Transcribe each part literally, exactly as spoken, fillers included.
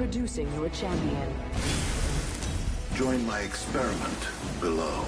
Introducing your champion. Join my experiment below.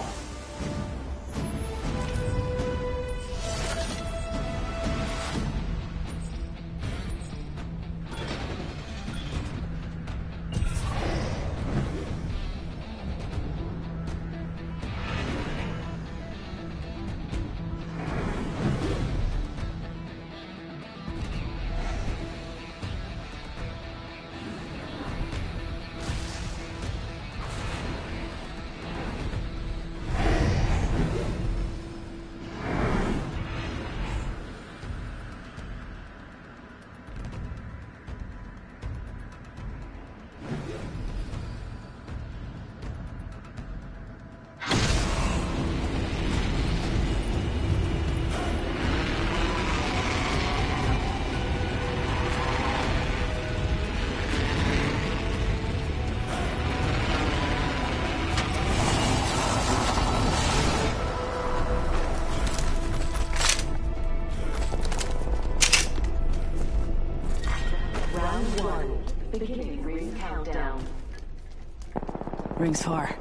Beginning ring countdown. Rings far.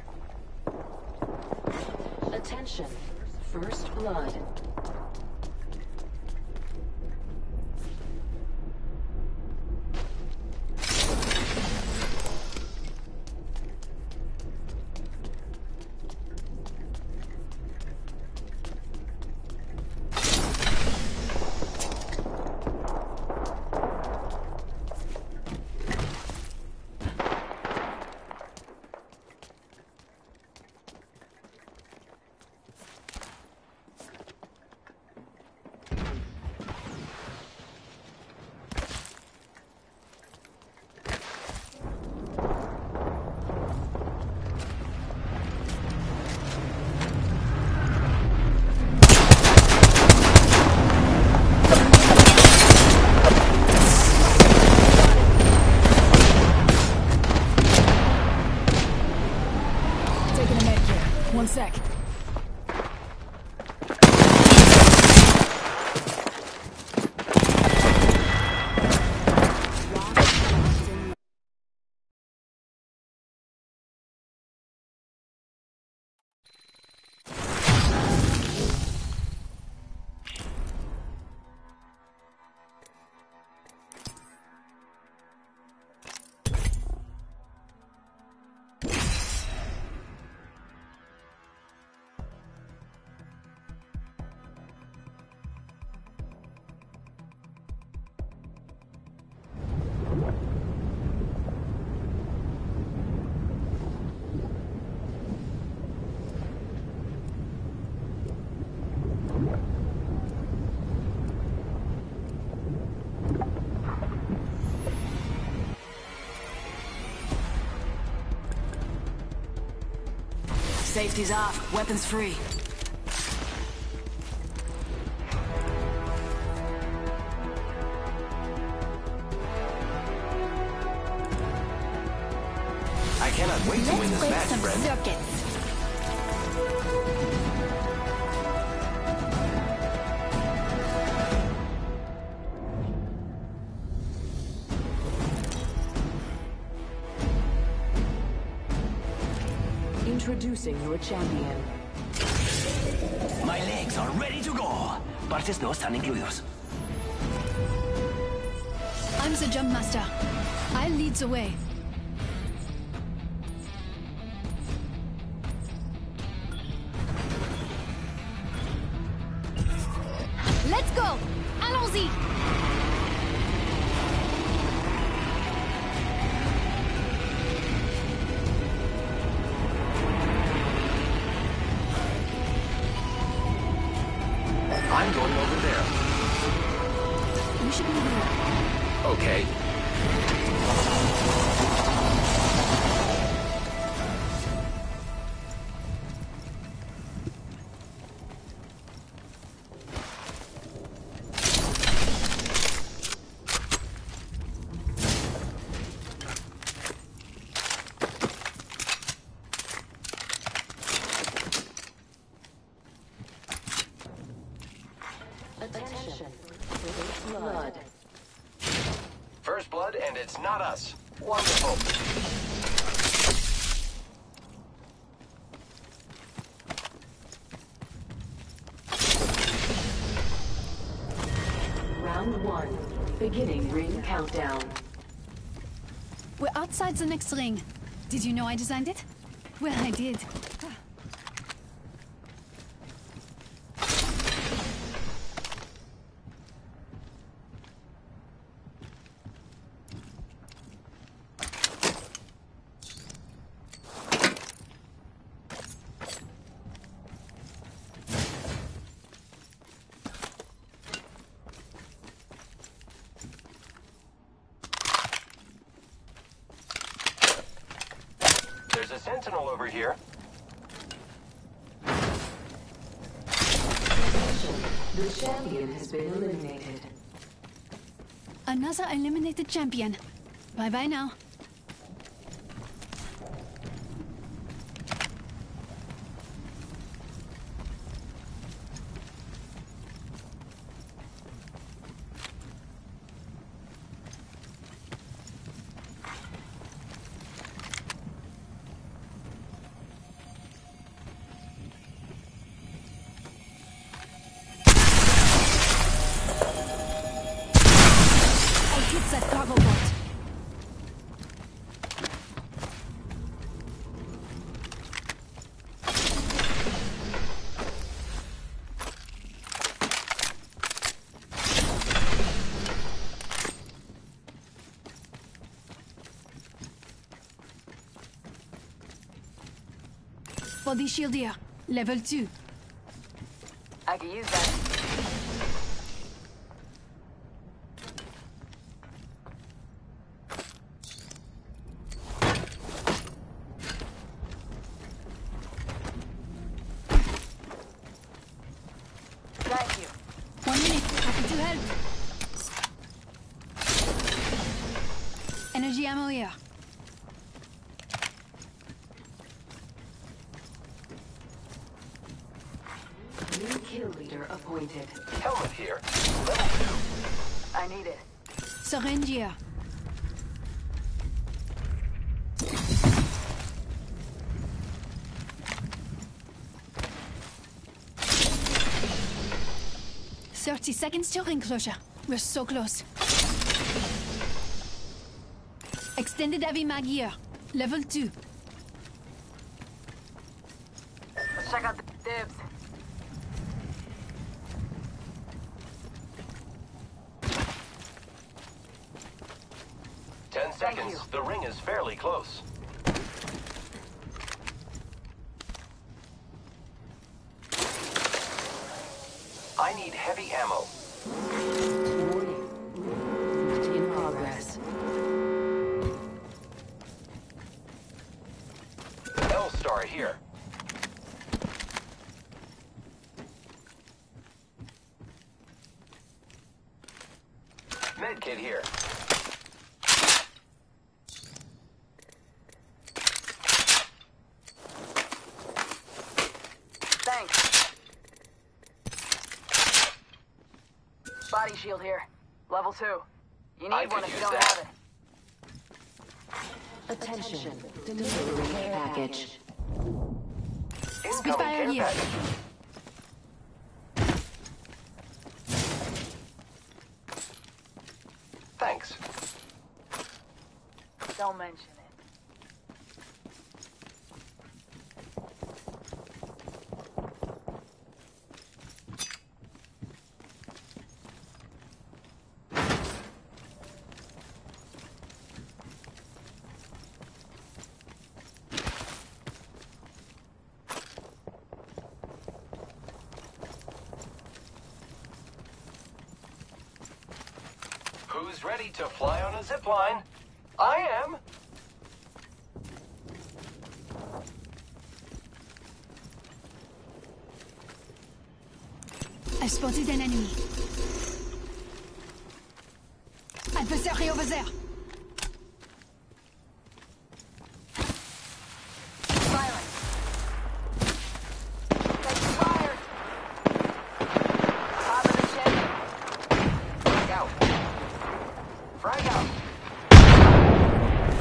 Attention. First blood. One sec. Safety's off, weapons free. I cannot wait to win this match, some friend. circuits. Introducing your champion. My legs are ready to go. Partes no están incluidos. I'm the jump master. I'll lead the way. Let's go! Allons-y! I'm going over there. You should be here. Okay. Attention. First blood. First blood, and it's not us. Wonderful. Round one. Beginning ring countdown. We're outside the next ring. Did you know I designed it? Well, I did. There's a sentinel over here. The champion has been eliminated. Another eliminated champion. Bye-bye now. Hits that cargo boat. Body shield here, level two. I could use that. Thank you. One minute, happy to help. Energy ammo here. New kill leader appointed. Helmet here. Level two. I need it. Syringe here. Thirty seconds till ring closure. We're so close. Extended heavy mag here. Level two. Let's check out the dibs. Ten seconds. The ring is fairly close. I need heavy ammo. Warning. Movement in progress. L-Star here. Medkit here. Thanks. Body shield here. Level two. You need I one could if you use don't that. have it. Attention. Delivering care package. Incoming Spitfire care here. package. Thanks. Don't mention it. Who's ready to fly on a zipline? I am. I spotted an enemy. Adversary over there. Silence. Take fire. Top of the chimney. Frag out. Frag out.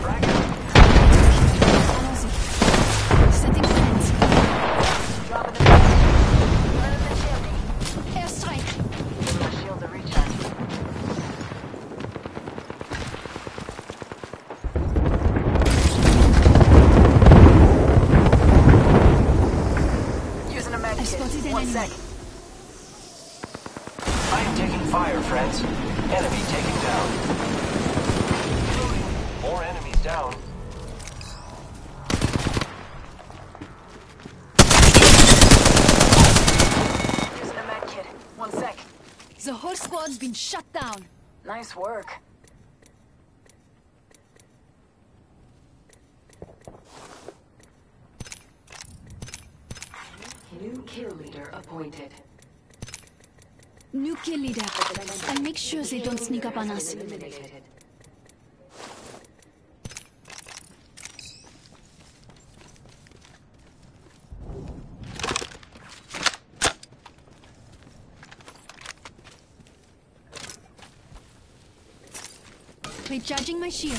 squad's been shut down. Nice work. New kill leader appointed. New kill leader. I'll make sure they don't sneak up on us. Eliminated. Recharging my shield.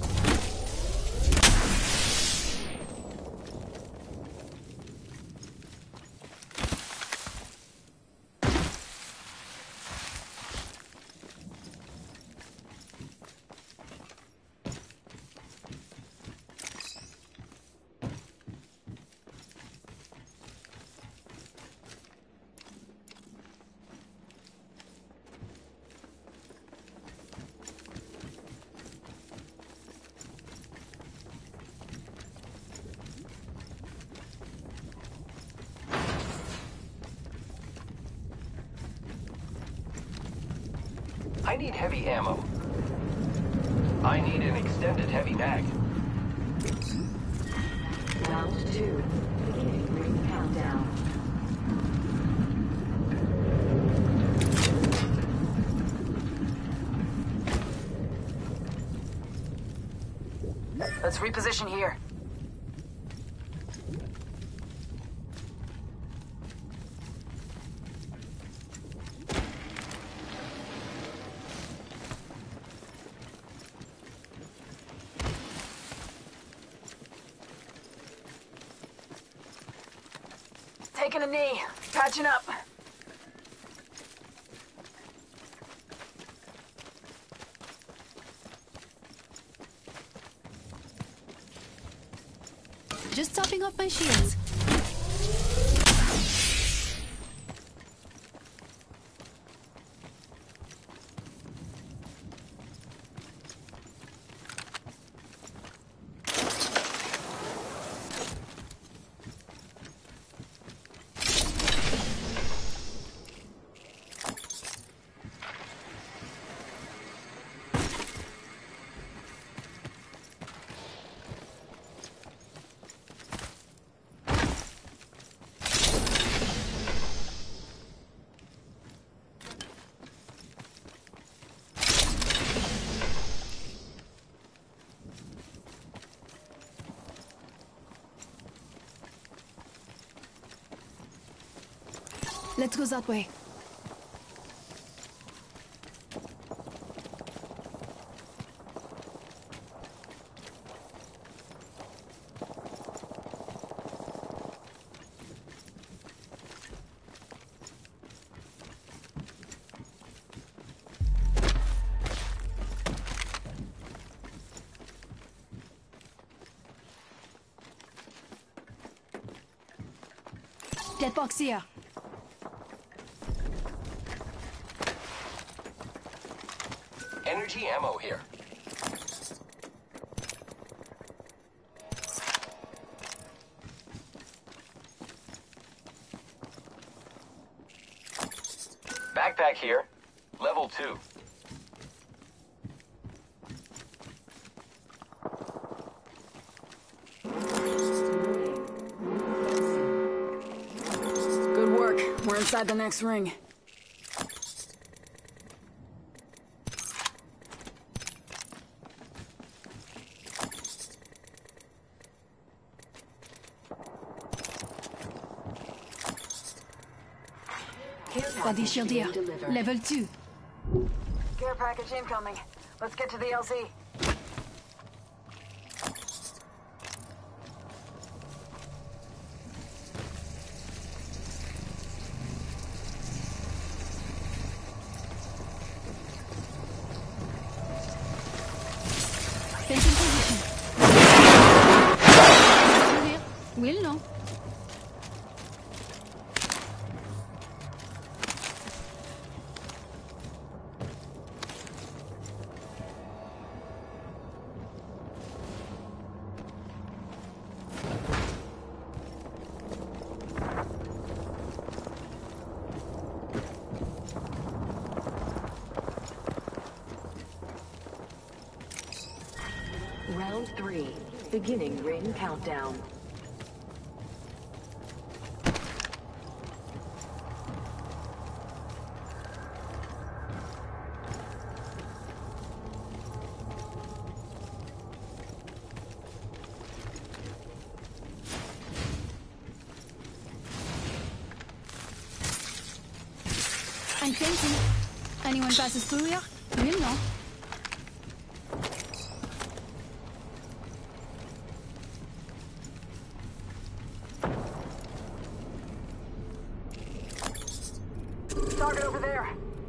I need heavy ammo. I need an extended heavy mag. Round two. Beginning ring countdown. Let's reposition here. Taking a knee. Patching up. Just topping up my shields. Let's go that way. Get box here. Energy ammo here. Backpack here. Level two. Good work. We're inside the next ring. Body shield here. Level two. Care package incoming. Let's get to the L Z. Fencing position. Here. We'll know. three. Beginning ring countdown. I'm thinking. Anyone passes through here? We'll know. Target over there.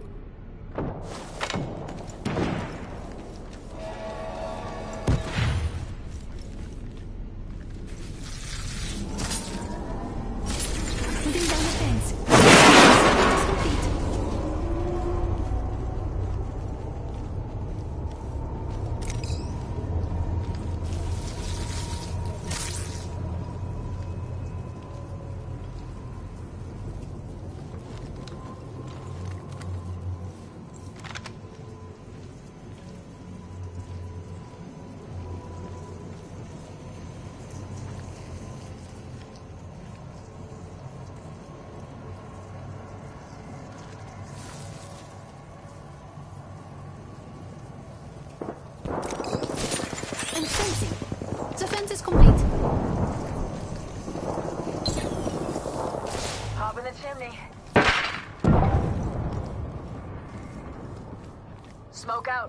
Putting down the fence. It's complete. And fencing. The fence is complete. Hop in the chimney. Smoke out.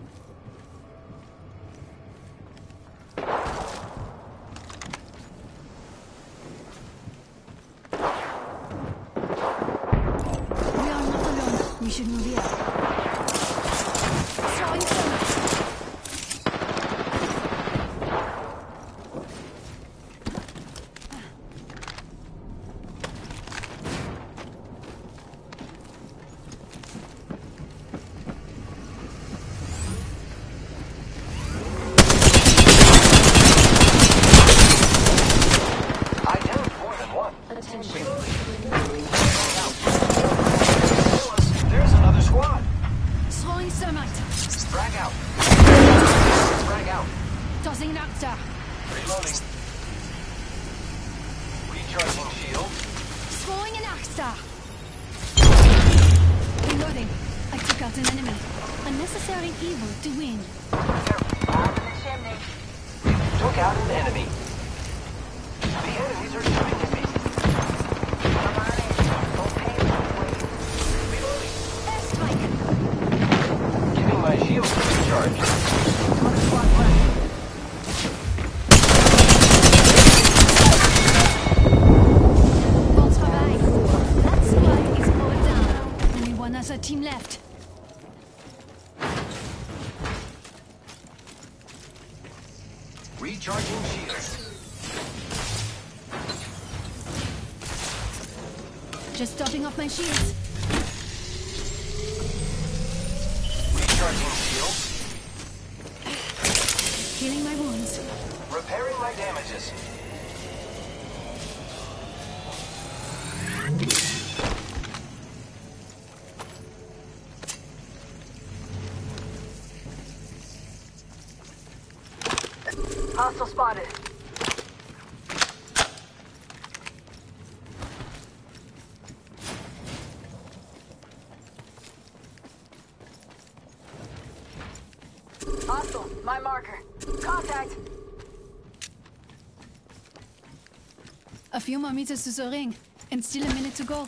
We are not alone. We should move here. Throwing thermite. I downed more than one. Attention. There's another squad. Throwing thermite. Frag out. Frag out. Tossing an actor. Reloading. Recharging shield. Throwing an actor. Reloading. I took out an enemy. Unnecessary evil to win. Hop in the chimney. Took out an enemy. The enemies are shooting at me. Come on in. Don't pay me. Reloading. Airstrike. Giving my shield a recharge. One squad left. Bon travail. That squad is all down. Only one other team left. Recharging shield. Just topping off my shields. Recharging shield. Healing my wounds. Repairing my damages. Hostile spotted. Hostile. My marker. Contact. A few more meters to the ring, and still a minute to go.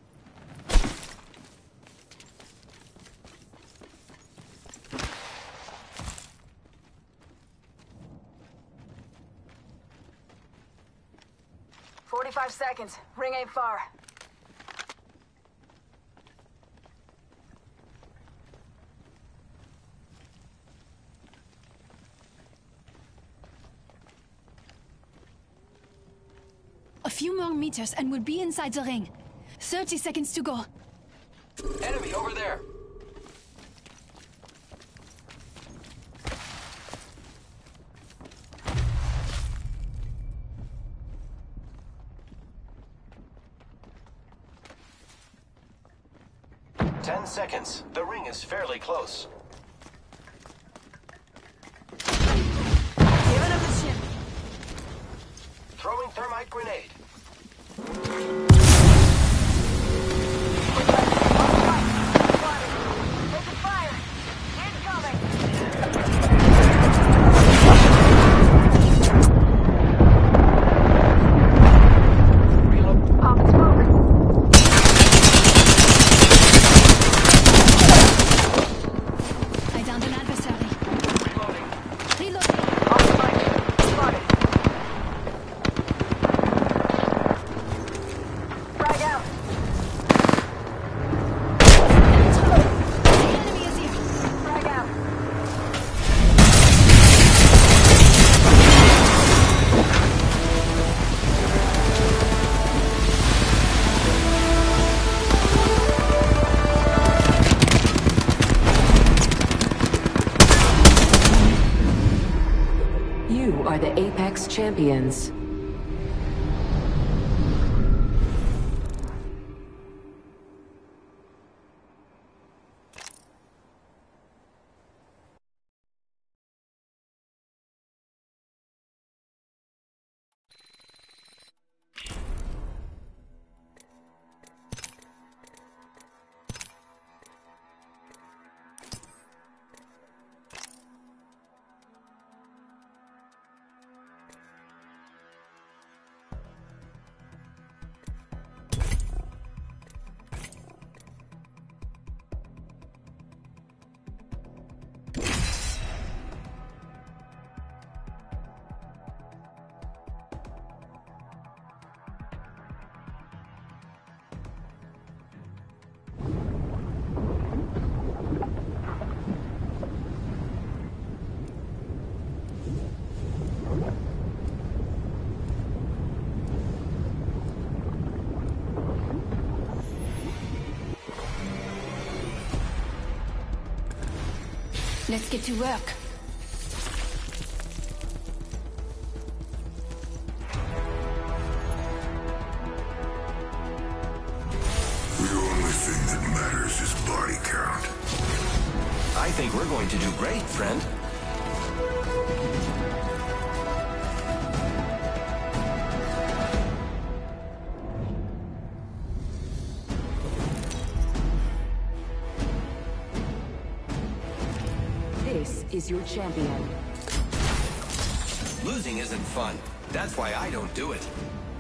Forty-five seconds. Ring ain't far. A few more meters and we'll be inside the ring. Thirty seconds to go. Enemy over there. Ten seconds. The ring is fairly close. Giving him Throwing thermite grenade. Taking fire! Incoming! Reload. Pop smoke! I downed an adversary. Reloading. Reloading. Off the mic. Spotted. Frag out. The enemy is here. Frag out. You are the Apex Champions. Let's get to work. The only thing that matters is body count. I think we're going to do great, friend. This is your champion. Losing isn't fun. That's why I don't do it.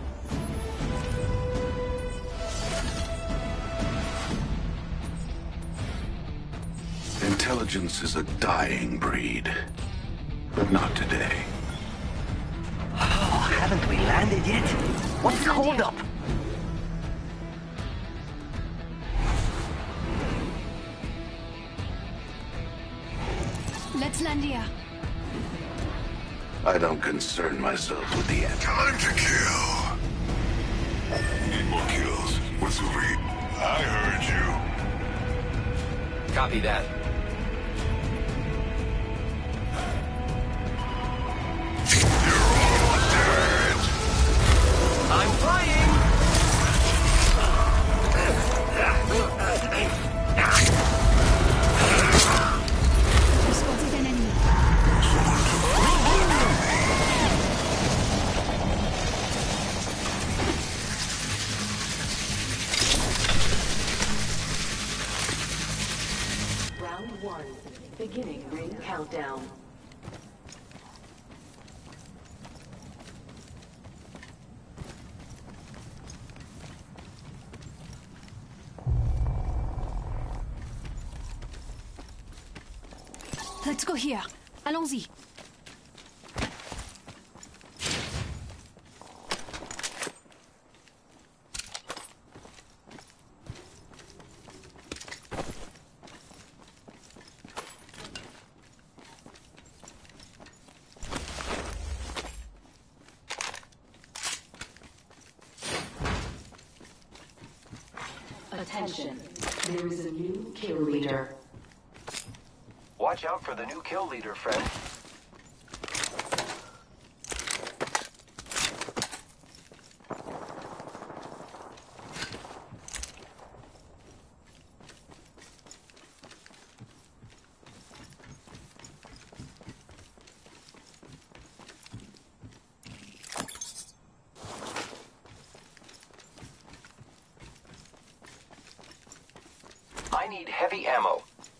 Intelligence is a dying breed. But not today. Oh, haven't we landed yet? What's the holdup? Let's land here. I don't concern myself with the end. Time to kill. Need more kills. What's over here? I heard you. Copy that. You're all dead. I'm flying! I spotted an enemy. Round one. Beginning ring countdown. Let's go here. Allons-y. Attention. There is a new kill leader. Watch out for the new kill leader, friend. I need heavy ammo.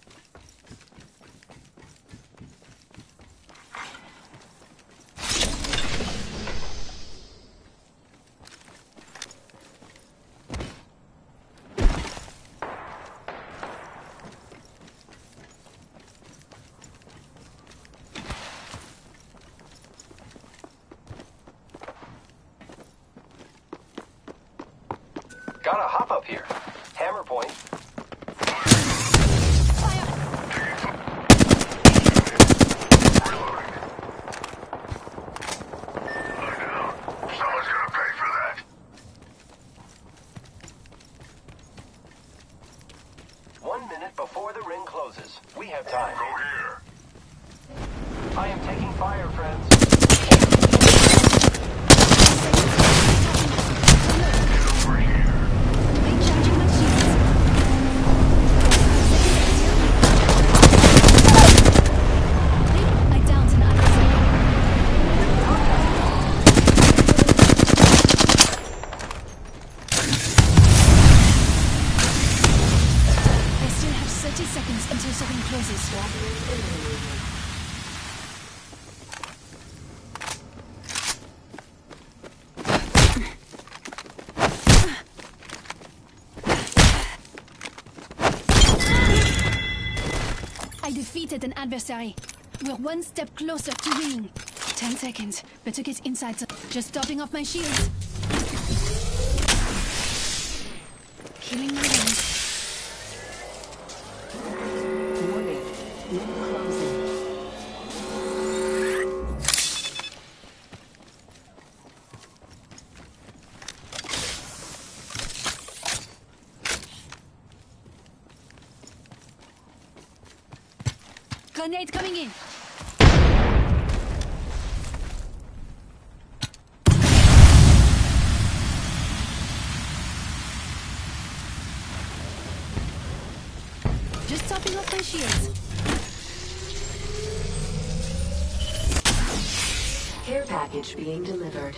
Gotta hop up here. Hammer point. Someone's gonna pay for that. One minute before the ring closes. We have time. Go here. I am taking fire, friends. Over here. Recharging my shields. I downed an adversary. I still have thirty seconds until something closes. I defeated an adversary. We're one step closer to winning. Ten seconds. Better get inside. Just topping off my shields. Killing my rings. Warning. Ring closing. Grenade coming in. Just topping off my shields. Care package being delivered.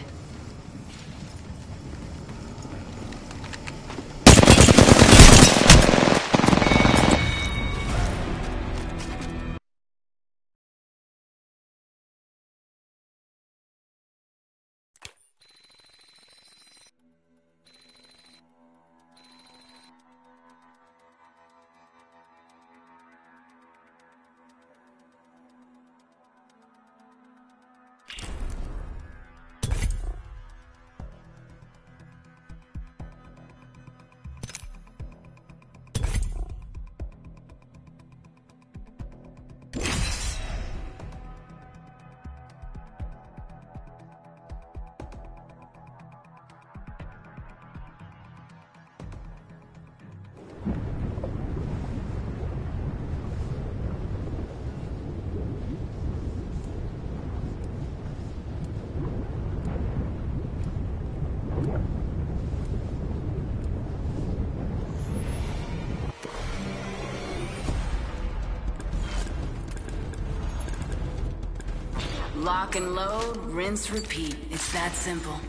Lock and load, rinse, repeat. It's that simple.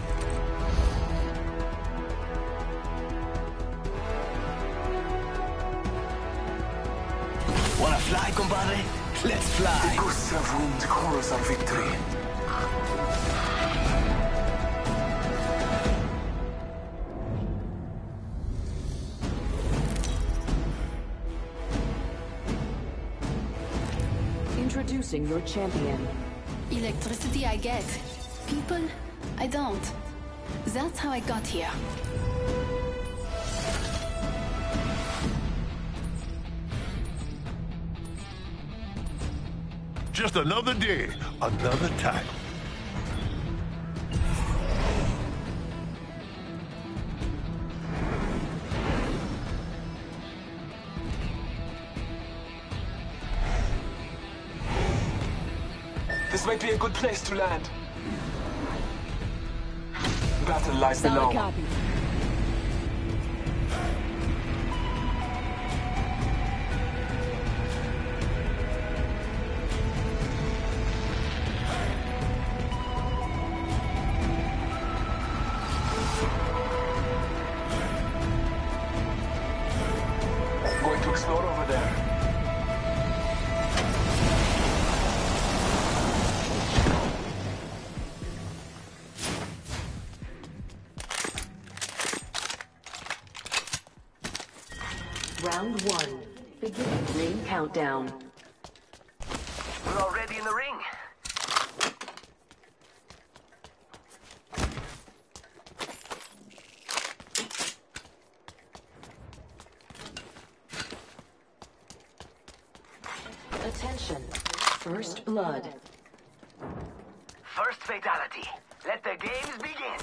Wanna fly, compadre? Let's fly. Gustav room to chorus our victory. Introducing your champion. Electricity I get. People, I don't. That's how I got here. Just another day, another time. This might be a good place to land. Battle lies below. Going explore over there. Round one. Beginning ring countdown. We're already in the ring. Attention. First blood. First fatality. Let the games begin.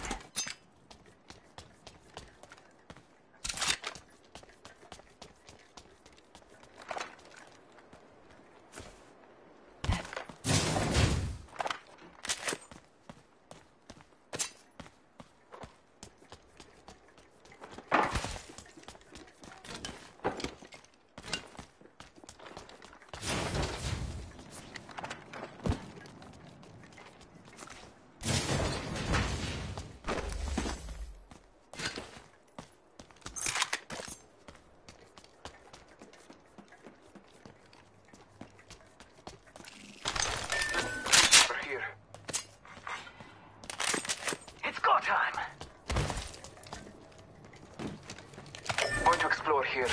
Going to explore here.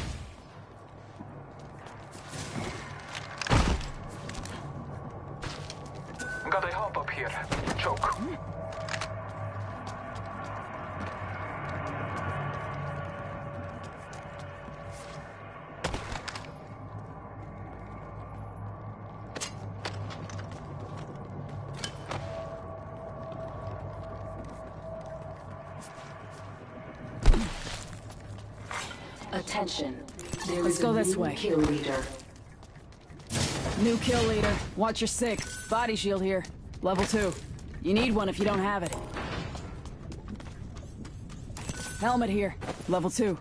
Got a hop up here. Choke. Attention. There Let's is go a this new way. Kill leader. New kill leader. Watch your sick. Body shield here. Level two. You need one if you don't have it. Helmet here. Level two.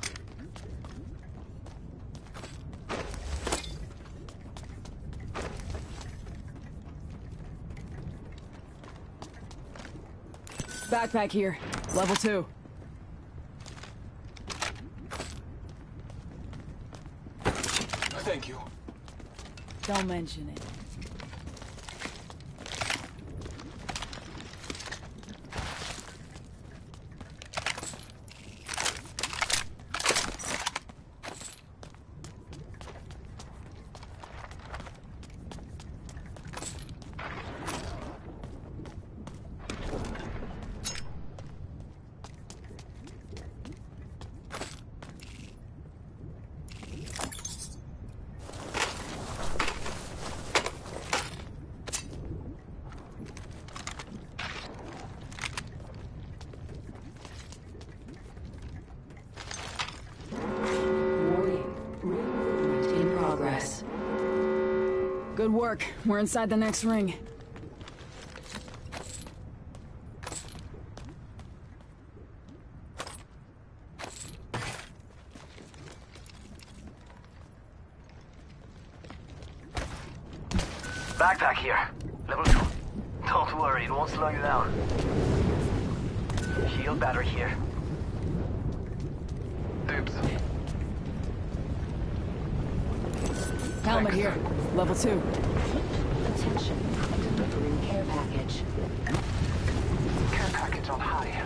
Backpack here. Level two. Thank you. Don't mention it. Warning. Ring movement in progress. Good work. We're inside the next ring. Backpack here. Level two. Don't worry, it won't slow you down. Shield battery here. Dibs. Helmet Thanks. here. Level two. Attention. Delivering care package. Care package on high.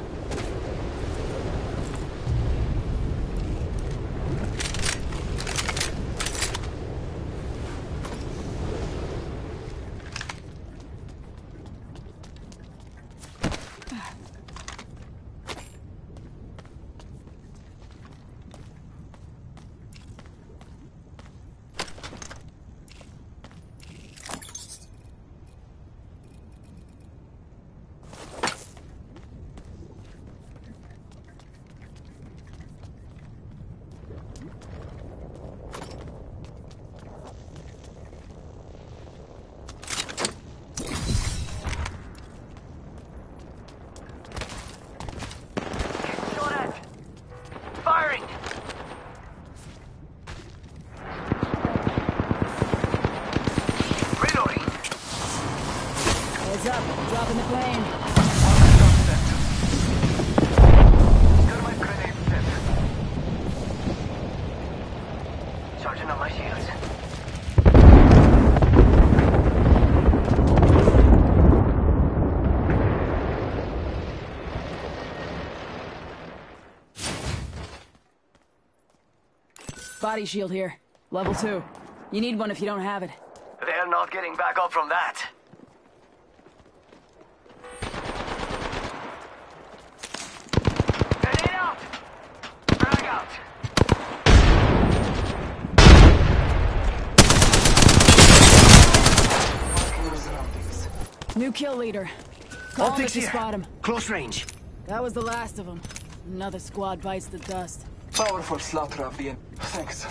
Body shield here. Level two. You need one if you don't have it. They're not getting back up from that. Grenade out! Frag out! New kill leader. Call him if you here. spot him. Close range. That was the last of them. Another squad bites the dust. Powerful slaughter of the en- Thanks.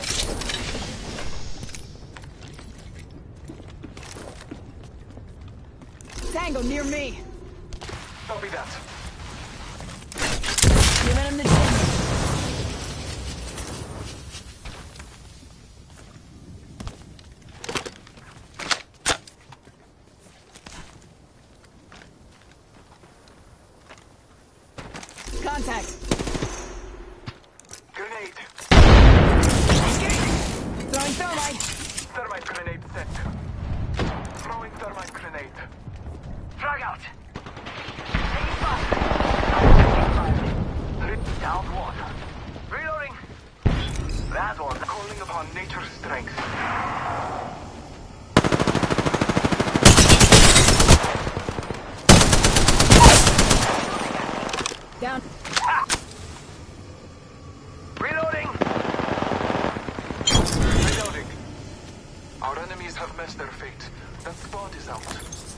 Tango near me. Copy that. Giving him the gym. Contact. Grenade. Throwing thermite. Thermite grenade set. Throwing thermite grenade. Frag out. Taking fire. Down one. Reloading. That one. Calling upon nature's strength. Down. Reloading. Reloading. Our enemies have messed their fate. That spot is out.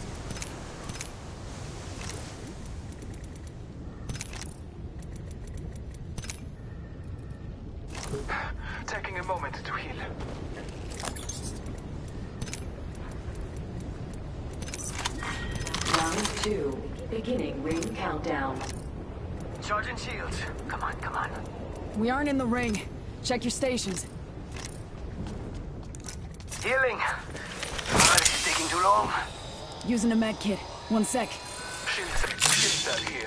Taking a moment to heal. Round two. Beginning ring countdown. Charging shields. Come on, come on. We aren't in the ring. Check your stations. Healing. Ah, this is taking too long. Using a med kit. One sec. Shield set. Shield cell here.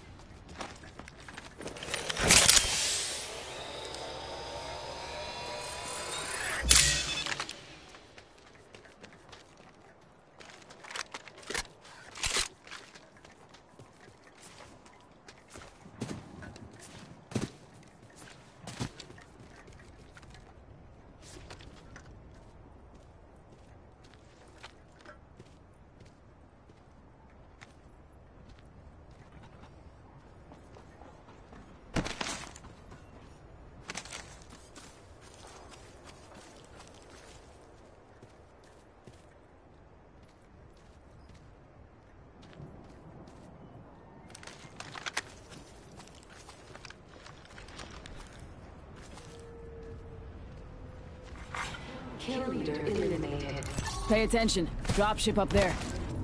Kill leader eliminated. Pay attention. Dropship up there.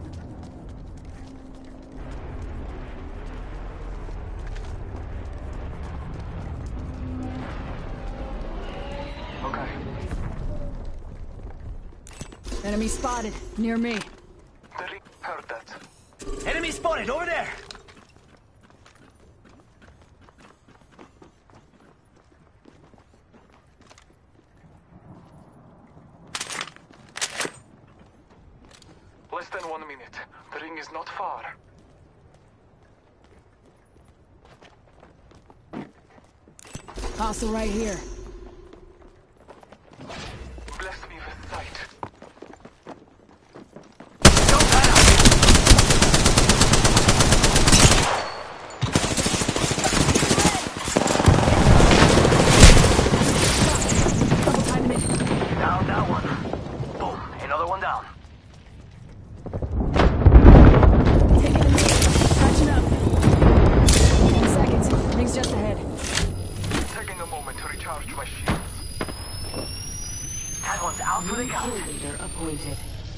Okay. Enemy spotted. Near me. The re- heard that. Enemy spotted over there. Less than one minute. The ring is not far. Hostile right here. Bless me with sight. Double time it. Down that one. Boom. Another one down. Taking a knee. Catching up. Ten seconds. Ring's just ahead. Taking a moment to recharge my shields. That one's out for the Kill count. leader appointed.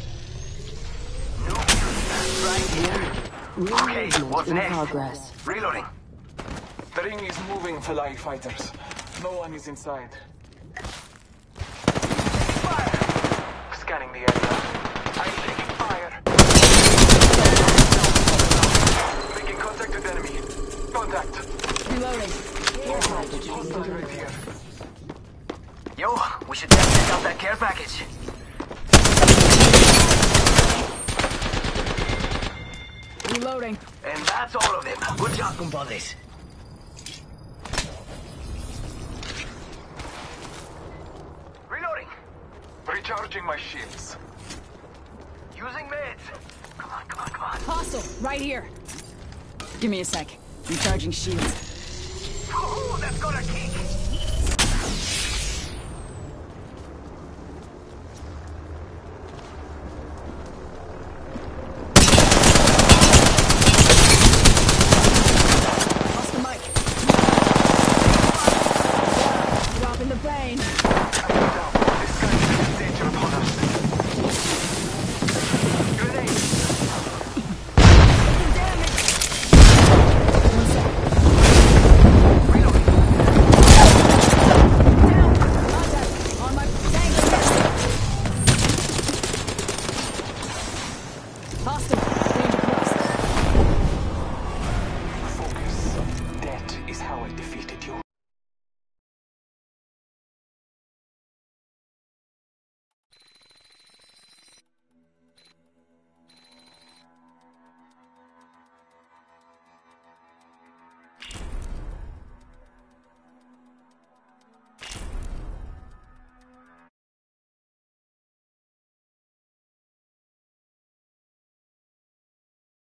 No right here. Okay, what's in next? progress. Reloading. The ring is moving, Falai fighters. No one is inside. Fire! Scanning the area. I'm taking fire. Making contact with enemy. Contact. Reloading. Hostile right here. Yo, we should definitely check out that care package. Reloading. And that's all of them. Good job, compadres. Recharging my shields. Using meds. Come on, come on, come on. Hostile, right here. Give me a sec. Recharging shields. Ooh, that's got a kick. Lost the mic. Drop in the vein. Down. This guy is danger upon us. Grenade. One sec. Reloading. Down. Contact. On my tank. Hostile.